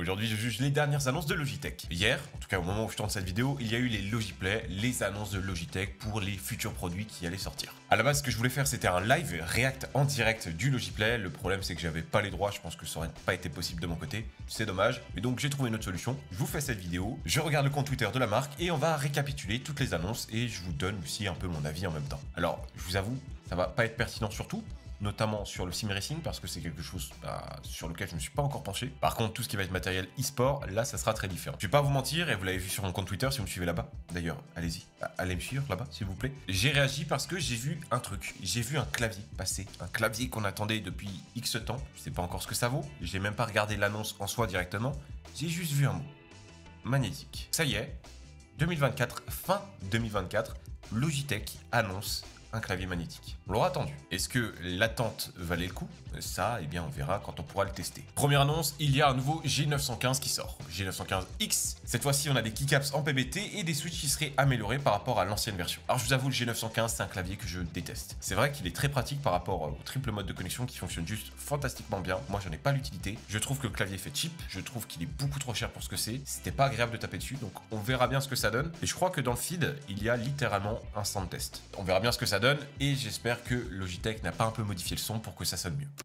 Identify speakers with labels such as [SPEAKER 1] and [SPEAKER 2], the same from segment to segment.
[SPEAKER 1] Aujourd'hui, je juge les dernières annonces de Logitech. Hier, en tout cas au moment où je tourne cette vidéo, il y a eu les Logiplay, les annonces de Logitech pour les futurs produits qui allaient sortir. À la base, ce que je voulais faire, c'était un live react en direct du Logiplay. Le problème, c'est que j'avais pas les droits. Je pense que ça aurait pas été possible de mon côté. C'est dommage. Et donc, j'ai trouvé une autre solution. Je vous fais cette vidéo. Je regarde le compte Twitter de la marque et on va récapituler toutes les annonces et je vous donne aussi un peu mon avis en même temps. Alors, je vous avoue, ça va pas être pertinent sur tout, notamment sur le sim racing parce que c'est quelque chose sur lequel je ne me suis pas encore penché. Par contre, tout ce qui va être matériel e-sport, là, ça sera très différent. Je vais pas vous mentir, et vous l'avez vu sur mon compte Twitter si vous me suivez là-bas. D'ailleurs, allez-y, allez me suivre là-bas, s'il vous plaît. J'ai réagi parce que j'ai vu un truc. J'ai vu un clavier passer. Un clavier qu'on attendait depuis X temps. Je sais pas encore ce que ça vaut. J'ai même pas regardé l'annonce en soi directement. J'ai juste vu un mot. Magnétique. Ça y est, 2024, fin 2024, Logitech annonce un clavier magnétique. On l'aura attendu. Est-ce que l'attente valait le coup? Ça, eh bien, on verra quand on pourra le tester. Première annonce, il y a un nouveau G915 qui sort. G915X. Cette fois-ci, on a des keycaps en PBT et des switches qui seraient améliorés par rapport à l'ancienne version. Alors, je vous avoue, le G915, c'est un clavier que je déteste. C'est vrai qu'il est très pratique par rapport au triple mode de connexion qui fonctionne juste fantastiquement bien. Moi, j'en ai pas l'utilité. Je trouve que le clavier fait cheap. Je trouve qu'il est beaucoup trop cher pour ce que c'est. C'était pas agréable de taper dessus, donc on verra bien ce que ça donne. Et je crois que dans le feed, il y a littéralement un sound test. On verra bien ce que ça donne et j'espère que Logitech n'a pas un peu modifié le son pour que ça sonne mieux.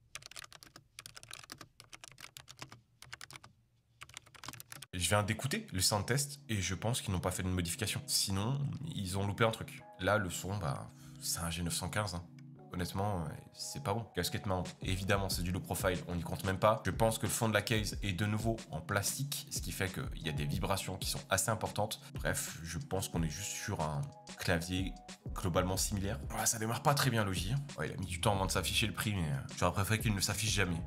[SPEAKER 1] Je viens d'écouter le sound test et je pense qu'ils n'ont pas fait de modification. Sinon, ils ont loupé un truc. Là, le son, c'est un G915. Hein. Honnêtement, c'est pas bon. Casquette mount, évidemment, c'est du low profile, on n'y compte même pas. Je pense que le fond de la case est de nouveau en plastique, ce qui fait qu'il y a des vibrations qui sont assez importantes. Bref, je pense qu'on est juste sur un clavier globalement similaire. Voilà, ça démarre pas très bien, Logi. Ouais, il a mis du temps avant de s'afficher le prix, mais j'aurais préféré qu'il ne s'affiche jamais.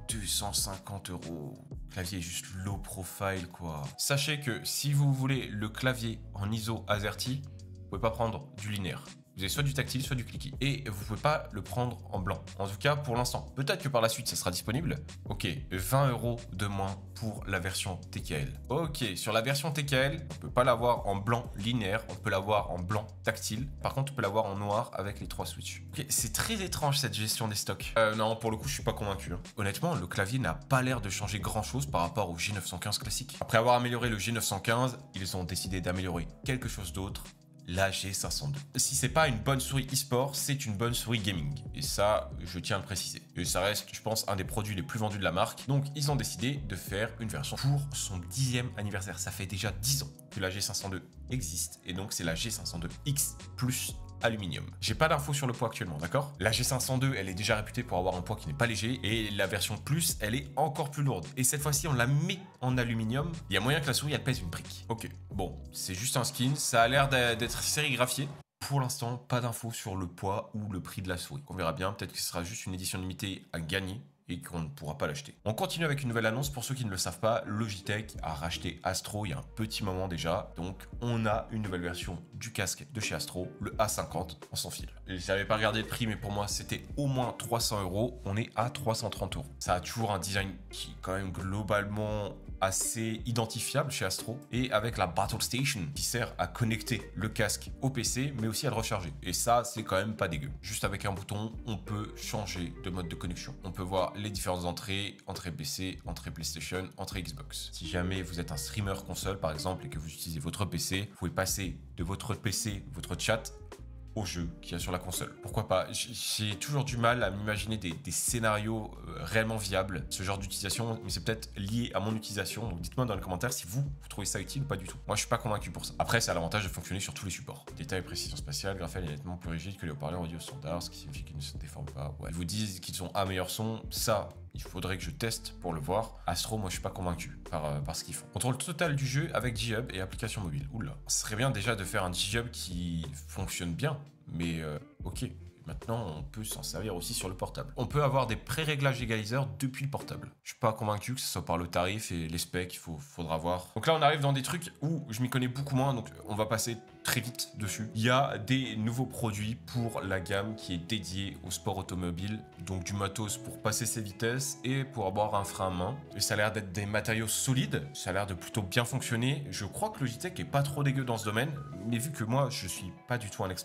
[SPEAKER 1] 250 €. Le clavier est juste low profile, quoi. Sachez que si vous voulez le clavier en ISO AZERTY, vous pouvez pas prendre du linéaire. Vous avez soit du tactile, soit du clicky. Et vous pouvez pas le prendre en blanc. En tout cas, pour l'instant. Peut-être que par la suite, ça sera disponible. Ok, 20 € de moins pour la version TKL. Ok, sur la version TKL, on peut pas l'avoir en blanc linéaire. On peut l'avoir en blanc tactile. Par contre, on peut l'avoir en noir avec les 3 switches. Ok, c'est très étrange cette gestion des stocks. Non, pour le coup, je suis pas convaincu. Hein. Honnêtement, le clavier n'a pas l'air de changer grand-chose par rapport au G915 classique. Après avoir amélioré le G915, ils ont décidé d'améliorer quelque chose d'autre. La G502. Si c'est pas une bonne souris e-sport, c'est une bonne souris gaming. Et ça, je tiens à le préciser. Et ça reste, je pense, un des produits les plus vendus de la marque. Donc, ils ont décidé de faire une version pour son 10e anniversaire. Ça fait déjà 10 ans que la G502 existe. Et donc, c'est la G502X plus aluminium. J'ai pas d'infos sur le poids actuellement, d'accord? La G502, elle est déjà réputée pour avoir un poids qui n'est pas léger et la version plus, elle est encore plus lourde. Et cette fois-ci, on la met en aluminium. Il y a moyen que la souris, elle pèse une brique. Ok, bon, c'est juste un skin. Ça a l'air d'être sérigraphié. Pour l'instant, pas d'infos sur le poids ou le prix de la souris. On verra bien, peut-être que ce sera juste une édition limitée à gagner et qu'on ne pourra pas l'acheter. On continue avec une nouvelle annonce. Pour ceux qui ne le savent pas, Logitech a racheté Astro il y a un petit moment déjà. Donc, on a une nouvelle version du casque de chez Astro, le A50 en sans fil. Je n'avais pas regardé le prix, mais pour moi, c'était au moins 300 €. On est à 330 €. Ça a toujours un design qui est quand même globalement assez identifiable chez Astro et avec la Battle Station qui sert à connecter le casque au PC mais aussi à le recharger. Et ça, c'est quand même pas dégueu. Juste avec un bouton, on peut changer de mode de connexion. On peut voir les différentes entrées, entrée PC, entrée PlayStation, entrée Xbox. Si jamais vous êtes un streamer console par exemple et que vous utilisez votre PC, vous pouvez passer de votre PC, votre chat, au jeu qu'il y a sur la console. Pourquoi pas? J'ai toujours du mal à m'imaginer des scénarios réellement viables, ce genre d'utilisation, mais c'est peut-être lié à mon utilisation, donc dites-moi dans les commentaires si vous trouvez ça utile ou pas du tout. Moi, je suis pas convaincu pour ça. Après, ça a l'avantage de fonctionner sur tous les supports. Détail et précision spatiale, graphène est nettement plus rigide que les haut-parleurs audio standards, ce qui signifie qu'ils ne se déforment pas. Ouais. Ils vous disent qu'ils ont un meilleur son, ça, il faudrait que je teste pour le voir. Astro, moi, je suis pas convaincu par ce qu'ils font. Contrôle total du jeu avec G-Hub et application mobile. Oula. Ce serait bien déjà de faire un G-Hub qui fonctionne bien, mais ok. Maintenant, on peut s'en servir aussi sur le portable. On peut avoir des pré-réglages égaliseurs depuis le portable. Je suis pas convaincu que ce soit par le tarif et les specs, faudra voir. Donc là, on arrive dans des trucs où je m'y connais beaucoup moins, donc on va passer très vite dessus. Il y a des nouveaux produits pour la gamme qui est dédiée au sport automobile, donc du matos pour passer ses vitesses et pour avoir un frein à main. Et ça a l'air d'être des matériaux solides, ça a l'air de plutôt bien fonctionner. Je crois que Logitech est pas trop dégueu dans ce domaine, mais vu que moi, je suis pas du tout un expert,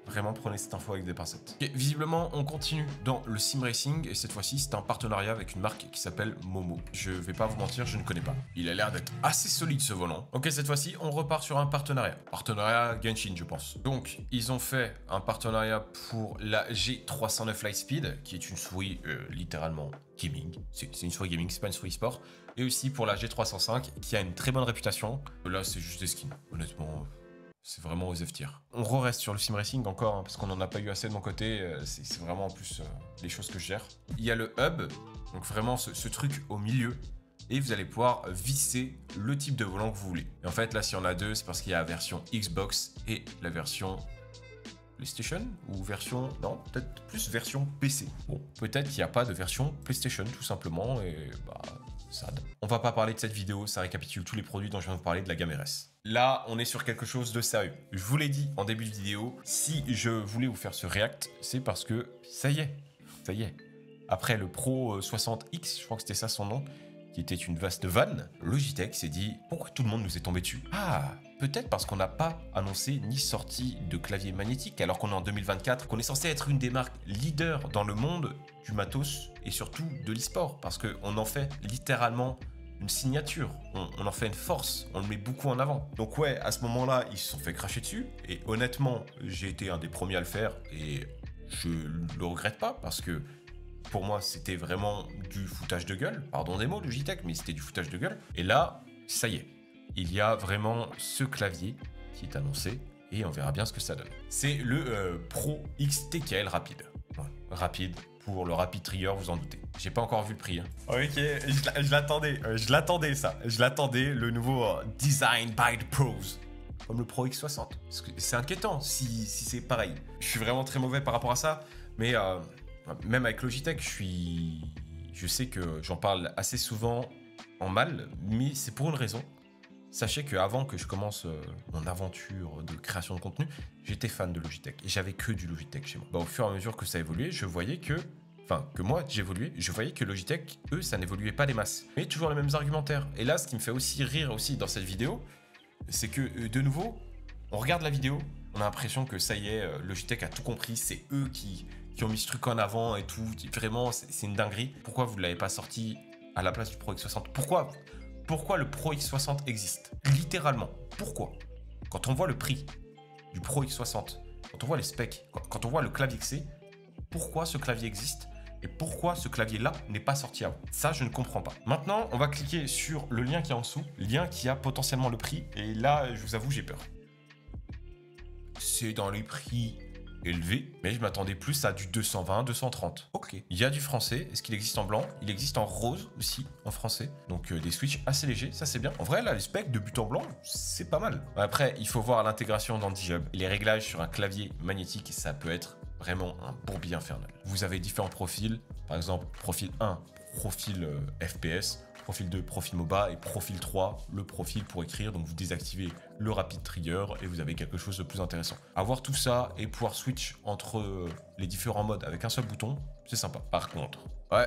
[SPEAKER 1] Vraiment, prenez cette info avec des pincettes. Ok, visiblement, on continue dans le sim racing et cette fois-ci, c'est un partenariat avec une marque qui s'appelle Momo. Je vais pas vous mentir, je ne connais pas. Il a l'air d'être assez solide ce volant. Ok, cette fois-ci, on repart sur un partenariat. Partenariat Genshin, je pense. Donc, ils ont fait un partenariat pour la G309 Lightspeed, qui est une souris littéralement gaming. C'est une souris gaming, c'est pas une souris sport. Et aussi pour la G305, qui a une très bonne réputation. Là, c'est juste des skins, honnêtement. C'est vraiment aux F tier. On reste sur le sim racing encore, hein, parce qu'on n'en a pas eu assez de mon côté. C'est vraiment en plus les choses que je gère. Il y a le hub, donc vraiment ce truc au milieu. Et vous allez pouvoir visser le type de volant que vous voulez. Et en fait, là, s'il y en a deux, c'est parce qu'il y a la version Xbox et la version PlayStation ou version... Non, peut-être plus version PC. Bon, peut-être qu'il n'y a pas de version PlayStation, tout simplement, et bah... sad. On va pas parler de cette vidéo, ça récapitule tous les produits dont je viens de vous parler de la gamme RS. Là, on est sur quelque chose de sérieux. Je vous l'ai dit en début de vidéo, si je voulais vous faire ce react, c'est parce que ça y est. Après le Pro 60X, je crois que c'était ça son nom, qui était une vaste vanne, Logitech s'est dit « Pourquoi tout le monde nous est tombé dessus ?» Ah, peut-être parce qu'on n'a pas annoncé ni sorti de clavier magnétique, alors qu'on est en 2024, qu'on est censé être une des marques leaders dans le monde du matos et surtout de l'e-sport, parce qu'on en fait littéralement une signature, on en fait une force, on le met beaucoup en avant. Donc ouais, à ce moment-là, ils se sont fait cracher dessus, et honnêtement, j'ai été un des premiers à le faire, et je le regrette pas, parce que pour moi, c'était vraiment du foutage de gueule. Pardon des mots, Logitech, mais c'était du foutage de gueule. Et là, ça y est. Il y a vraiment ce clavier qui est annoncé et on verra bien ce que ça donne. C'est le Pro X TKL Rapide. Ouais, rapide pour le Rapid Trigger, vous en doutez. J'ai pas encore vu le prix. Hein. Ok, je l'attendais ça. Je l'attendais, le nouveau Design by the Pros. Comme le Pro X60. C'est inquiétant si c'est pareil. Je suis vraiment très mauvais par rapport à ça, mais... même avec Logitech, je sais que j'en parle assez souvent en mal, mais c'est pour une raison. Sachez qu'avant que je commence mon aventure de création de contenu, j'étais fan de Logitech et j'avais que du Logitech chez moi. Bah, au fur et à mesure que ça évoluait, je voyais que moi j'évoluais, je voyais que Logitech, eux, ça n'évoluait pas des masses. Mais toujours les mêmes argumentaires. Et là, ce qui me fait aussi rire aussi dans cette vidéo, c'est que de nouveau, on regarde la vidéo, on a l'impression que ça y est, Logitech a tout compris, c'est eux qui ont mis ce truc en avant et tout. Vraiment, c'est une dinguerie. Pourquoi vous ne l'avez pas sorti à la place du Pro X60 ? Pourquoi le Pro X60 existe ? Littéralement, pourquoi ? Quand on voit le prix du Pro X60, quand on voit les specs, quand on voit le clavier que c'est, pourquoi ce clavier existe ? Et pourquoi ce clavier-là n'est pas sorti avant ? Ça, je ne comprends pas. Maintenant, on va cliquer sur le lien qui est en dessous, lien qui a potentiellement le prix. Et là, je vous avoue, j'ai peur. C'est dans les prix élevé, mais je m'attendais plus à du 220, 230. Ok. Il y a du français. Est-ce qu'il existe en blanc ? Il existe en rose aussi, en français. Donc des switches assez légers, ça c'est bien. En vrai, là, les specs de but en blanc, c'est pas mal. Après, il faut voir l'intégration dans DigiHub. Les réglages sur un clavier magnétique, ça peut être vraiment un bourbier infernal. Vous avez différents profils. Par exemple, profil 1, profil FPS. Profil 2, profil MOBA, et profil 3, le profil pour écrire. Donc vous désactivez le Rapid Trigger et vous avez quelque chose de plus intéressant. Avoir tout ça et pouvoir switch entre les différents modes avec un seul bouton, c'est sympa. Par contre, ouais.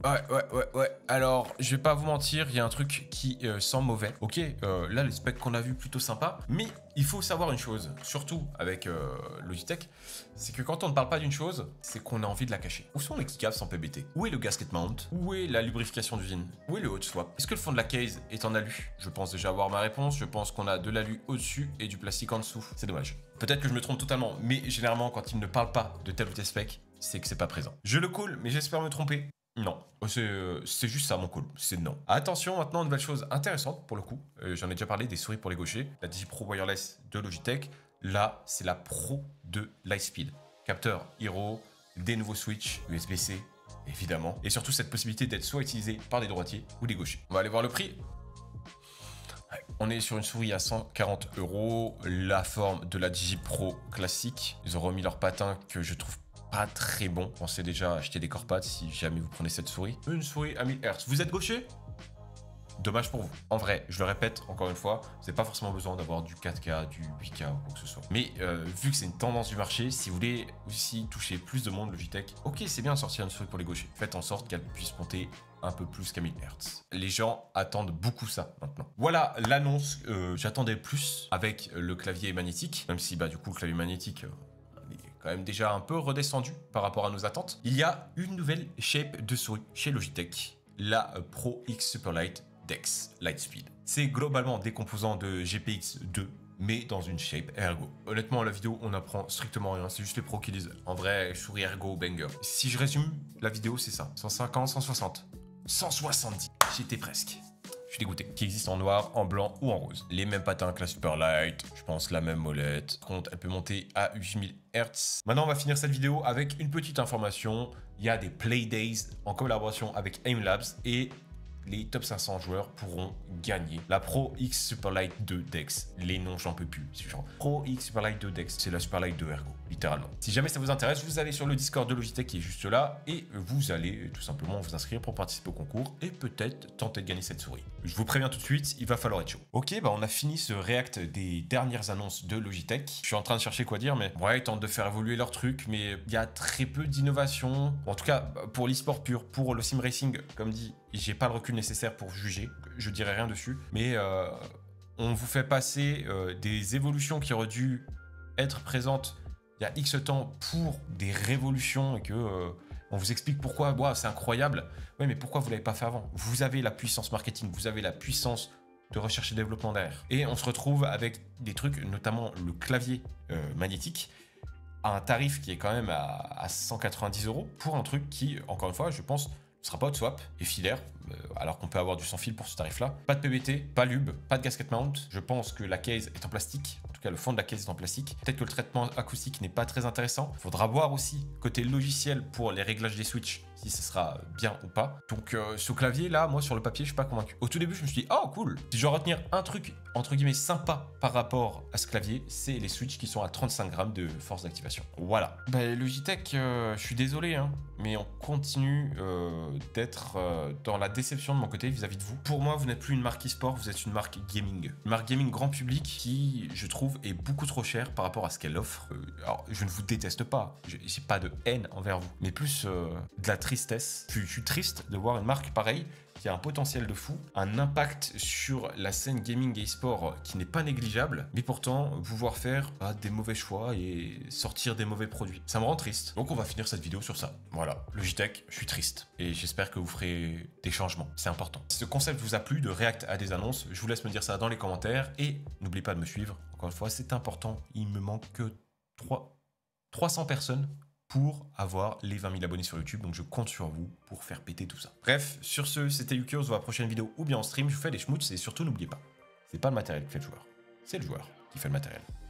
[SPEAKER 1] Alors, je vais pas vous mentir, il y a un truc qui sent mauvais. Ok, là, les specs qu'on a vus, plutôt sympa. Mais il faut savoir une chose, surtout avec Logitech, c'est que quand on ne parle pas d'une chose, c'est qu'on a envie de la cacher. Où sont les keycaps sans PBT ? Où est le gasket mount ? Où est la lubrification d'usine ? Où est le hot swap ? Est-ce que le fond de la case est en alu ? Je pense déjà avoir ma réponse. Je pense qu'on a de l'alu au-dessus et du plastique en dessous. C'est dommage. Peut-être que je me trompe totalement, mais généralement, quand ils ne parlent pas de tel ou tel spec, c'est que c'est pas présent. Je le call, mais j'espère me tromper. Non, c'est juste ça mon call, c'est non. Attention, maintenant une nouvelle chose intéressante pour le coup, j'en ai déjà parlé des souris pour les gauchers, la DigiPro Wireless de Logitech, là c'est la Pro de Lightspeed. Capteur Hero, des nouveaux switches USB-C, évidemment, et surtout cette possibilité d'être soit utilisé par des droitiers ou des gauchers. On va aller voir le prix. Ouais, on est sur une souris à 140 €, la forme de la DigiPro classique. Ils ont remis leur patin que je trouve pas très bon. Pensez déjà à acheter des corpads si jamais vous prenez cette souris. Une souris à 1000 Hz. Vous êtes gaucher ? Dommage pour vous. En vrai, je le répète encore une fois, vous n'avez pas forcément besoin d'avoir du 4K, du 8K ou quoi que ce soit. Mais vu que c'est une tendance du marché, si vous voulez aussi toucher plus de monde, Logitech, ok, c'est bien de sortir une souris pour les gauchers. Faites en sorte qu'elle puisse monter un peu plus qu'à 1000 Hz. Les gens attendent beaucoup ça maintenant. Voilà l'annonce. J'attendais plus avec le clavier magnétique, même si bah du coup le clavier magnétique... quand même déjà un peu redescendu par rapport à nos attentes. Il y a une nouvelle shape de souris chez Logitech, la Pro X Superlight Dex Lightspeed. C'est globalement des composants de GPX 2, mais dans une shape ergo. Honnêtement, la vidéo, on apprend strictement rien, c'est juste les pros qui disent. En vrai, souris ergo banger. Si je résume, la vidéo, c'est ça. 150, 160, 170. J'étais presque. Je suis dégoûté. Qui existe en noir, en blanc ou en rose. Les mêmes patins que la Superlight, je pense la même molette. Par contre, elle peut monter à 8000 Hz. Maintenant, on va finir cette vidéo avec une petite information. Il y a des Play Days en collaboration avec Aimlabs et les top 500 joueurs pourront gagner la Pro X Superlight 2 Dex. Les noms, j'en peux plus. C'est genre Pro X Superlight 2 Dex, c'est la Superlight 2 Ergo, littéralement. Si jamais ça vous intéresse, vous allez sur le Discord de Logitech qui est juste là et vous allez tout simplement vous inscrire pour participer au concours et peut-être tenter de gagner cette souris. Je vous préviens tout de suite, il va falloir être chaud. Ok, bah on a fini ce react des dernières annonces de Logitech. Je suis en train de chercher quoi dire, mais ouais, ils tentent de faire évoluer leur truc, mais il y a très peu d'innovation. En tout cas, pour l'e-sport pur, pour le sim racing, comme dit, j'ai pas le recul nécessaire pour juger, je dirais rien dessus, mais on vous fait passer des évolutions qui auraient dû être présentes il y a X temps pour des révolutions et que on vous explique pourquoi, wow, c'est incroyable. Ouais, mais pourquoi vous l'avez pas fait avant? Vous avez la puissance marketing, vous avez la puissance de recherche et développement derrière. Et on se retrouve avec des trucs, notamment le clavier magnétique, à un tarif qui est quand même à 190 € pour un truc qui, encore une fois, je pense, ne sera pas hot swap et filaire, alors qu'on peut avoir du sans fil pour ce tarif-là. Pas de PBT, pas lube, pas de gasket mount. Je pense que la case est en plastique. En tout cas, le fond de la case est en plastique. Peut-être que le traitement acoustique n'est pas très intéressant. Il faudra voir aussi côté logiciel pour les réglages des switches, si ce sera bien ou pas. Donc ce clavier là, moi sur le papier, je suis pas convaincu. Au tout début, je me suis dit, oh cool. Si je dois retenir un truc entre guillemets sympa par rapport à ce clavier, c'est les switches qui sont à 35 grammes de force d'activation. Voilà. Bah, Logitech, je suis désolé, hein, mais on continue d'être dans la déception de mon côté vis-à-vis de vous. Pour moi, vous n'êtes plus une marque e-sport, vous êtes une marque gaming. Une marque gaming grand public qui, je trouve, est beaucoup trop chère par rapport à ce qu'elle offre. Alors, je ne vous déteste pas, j'ai pas de haine envers vous, mais plus de la tristesse. Je suis triste de voir une marque pareille qui a un potentiel de fou, un impact sur la scène gaming et e-sport qui n'est pas négligeable, mais pourtant pouvoir faire des mauvais choix et sortir des mauvais produits. Ça me rend triste. Donc on va finir cette vidéo sur ça. Voilà, Logitech, je suis triste. Et j'espère que vous ferez des changements. C'est important. Si ce concept vous a plu de react à des annonces, je vous laisse me dire ça dans les commentaires. Et n'oubliez pas de me suivre. Encore une fois, c'est important. Il me manque que 300 personnes pour avoir les 20 000 abonnés sur YouTube, donc je compte sur vous pour faire péter tout ça. Bref, sur ce, c'était Yuki, on se voit à la prochaine vidéo ou bien en stream, je vous fais des schmoots et surtout n'oubliez pas, c'est pas le matériel qui fait le joueur, c'est le joueur qui fait le matériel.